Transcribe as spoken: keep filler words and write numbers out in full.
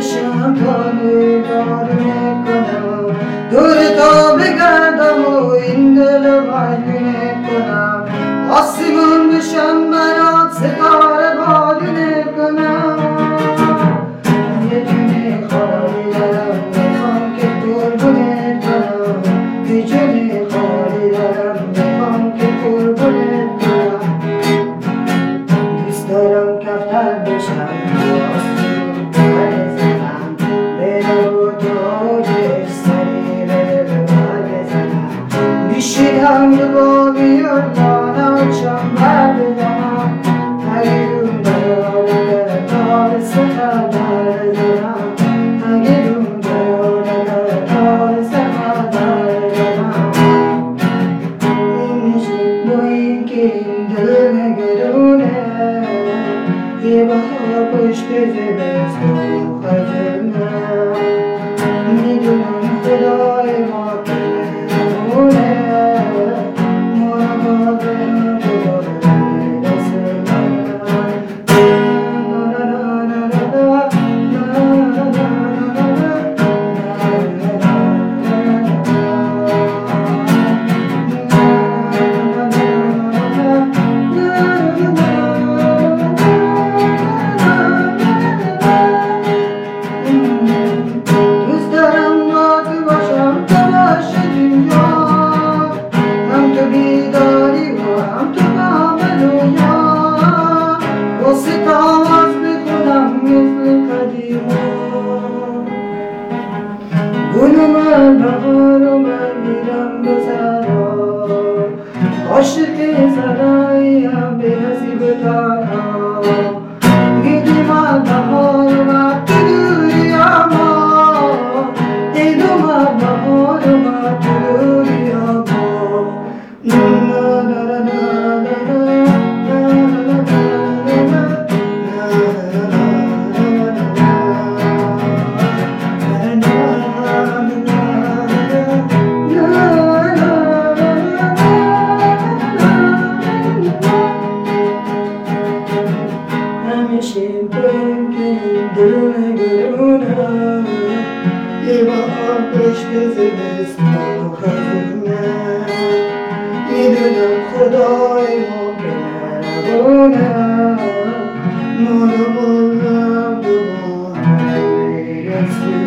بشم تا نگارونه کنم دور تا بگردم و این دل رو مجنونه کنم آسمون بشم برات ستاره بالونه کنم یه جونه خالی دارم میخوام که قربونه کنم یه جونه خالی دارم میخوام که قربونه کنم دوست دارم کفتر بشم آسمون بزنم به رو دوجش سری به بر بزنم میشیدم یه بابی اردانم چم بر بزنم اگه دون دراله تا به سفر در بزنم اگه دون دراله تا به سفر در بزنم این نشید با این که این دل نگرونه یه بهار پشت زمستون خزونه میدونم خدای ما که مهربونه ما رو بازم دوباره برسونه دوست دارم با تو باشم تلاش دنیا هم تو بیداری و هم تو غم دنیا واسه تاواز بخونم مثل قدیما گل اومد بهار اومد میرم به سرا عاشق سراییم به نصیب تنها عید اومد بهار اومد تو دنیا ما عید اومد بهار اومد تو دنیا ما نا نا نا نا نا همیشه باید که این دل نگرونه یه بهار پشت زمستون خزونه میدونم خدای ما که مهربونه ما رو بازم دوباره برسونه